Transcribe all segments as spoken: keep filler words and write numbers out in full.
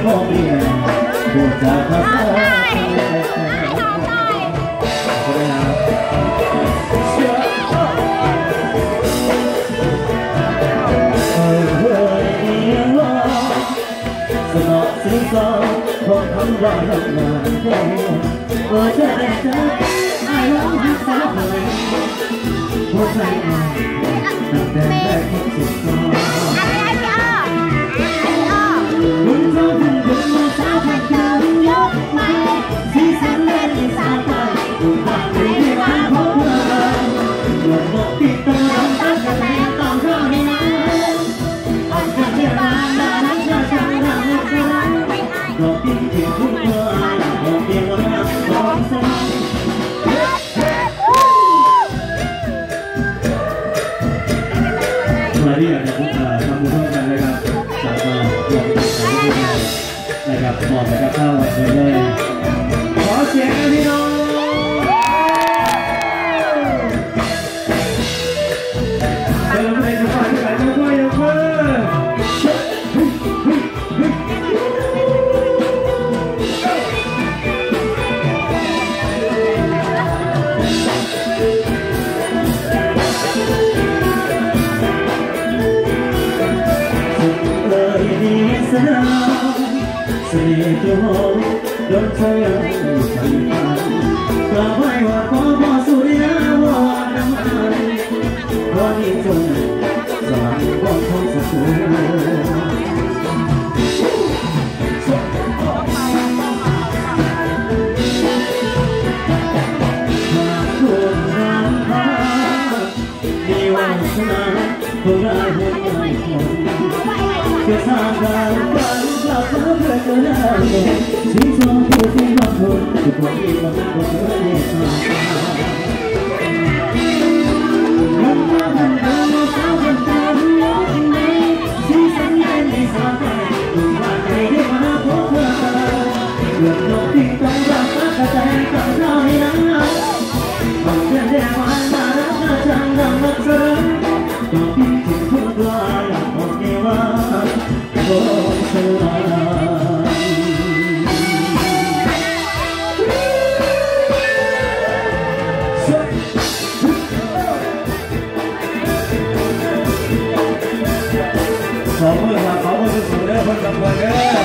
พ่อเมียปวดจากภาษาสนอสิ่งสองของคำว่ารักมาแค่เปิดใจเธอไอ้ร้องหักสาวเลยหัวใจอ่อนตั้งแต่แรกที่สุดก่อนบุญเจ้าบุญบุญมาสาวพันเดิมยกไปสีสันเล่นสาวไปบุญรักในวันพบเธอหลงบอกติดตัวร้องตั้งแต่ต้องเข้าในนั้นอ่อนจากเรื่องราวนั้นเธอจำเราไม่เคยรักก็ติดเพียงทุกเมื่อบอกเพียงว่ารักต้องสลายมาที่อยากจะพูดทำบุญร่วมกันนะครับจากมารวมกันนะครับมอบนะครับข้าววันนี้เลยขอเสียงพี่น้องเดินไปสุพรรณไปทุกคนยกมือสนามเสียงตัวโดนเธอสั่นพันกล่าวไว้ว่าขอพ่อสุริยาวาน้ำมันขอที่จงสว่างว่องท้องสะสวยหากคุณน้ำพามีวันสนามคงได้หัวใจคนจะสร้างการฝันกลับมาเพื่อเจอหน้าเธอสิ่งสองผู้ที่รักเธอทุกคนที่รักเธอได้สร้างมันมาพันเดิมสาวพันเดิมยกนี้สีสันเย็นในสาวใจทุกวันใจได้มาพบเธอเรื่องโลกที่ต้องรักรักใจต้องเข้าให้นั้นต้องเชื่อใจว่ามารักมาจังดังรักเธอต้องคิดถึงทุกวันบอกเธอว่าโอ้เธอขอมือครับขอมือสูงๆเด้อคนกับคนเด้อ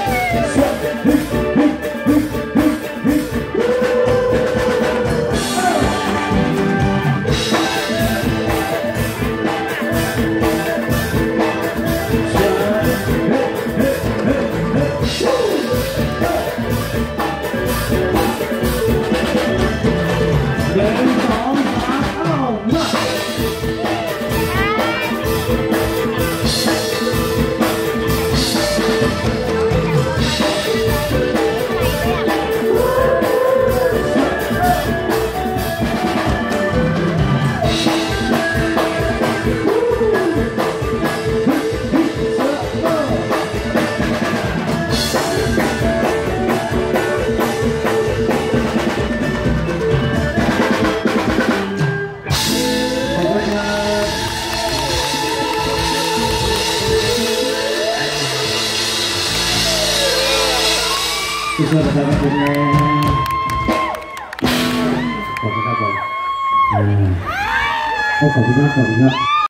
ที่ช่วยประชาชนนะขอบคุณครับผมขอบคุณมากขอบคุณครับ